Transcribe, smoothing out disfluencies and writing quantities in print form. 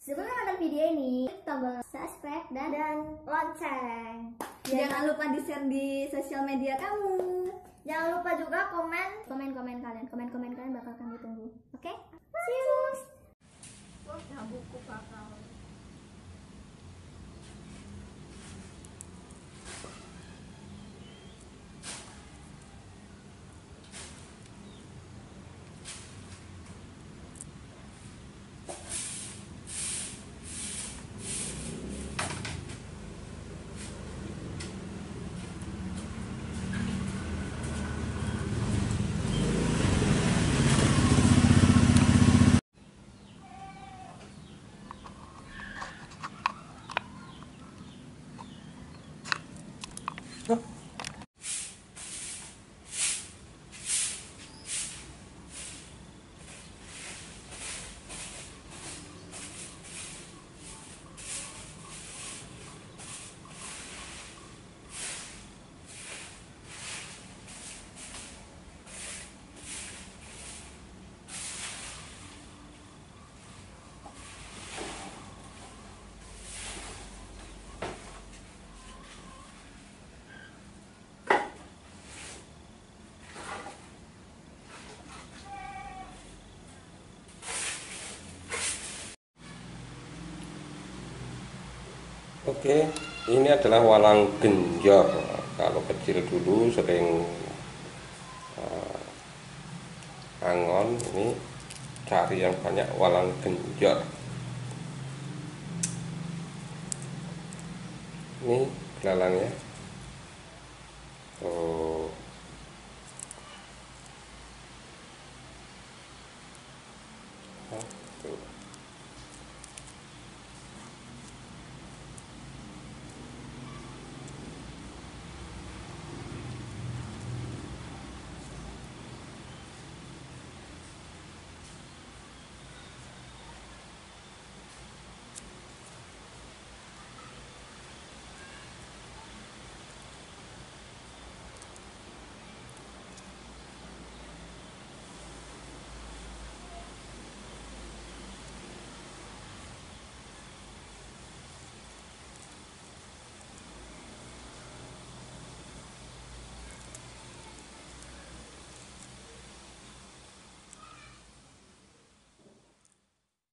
Sebelum nonton video ini, klik tombol subscribe dan lonceng. Jangan lupa di-share di sosial media kamu. Jangan lupa juga komen kalian. Komen kalian bakal kami tunggu. Oke? See you. Buku bakal. Oke, ini adalah walang genjor. Kalau kecil dulu sering angon, ini cari yang banyak walang genjor. Ini belalangnya. Oh.